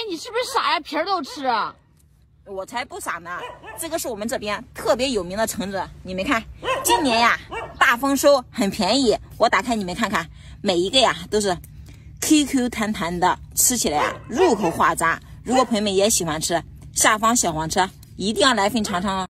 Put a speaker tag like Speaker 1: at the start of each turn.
Speaker 1: 你是不是傻呀？皮儿都吃啊？
Speaker 2: 我才不傻呢！这个是我们这边特别有名的橙子，你们看，今年呀大丰收，很便宜。我打开你们看看，每一个呀都是 QQ 弹弹的，吃起来呀入口化渣。如果朋友们也喜欢吃，下方小黄车一定要来份尝尝哦。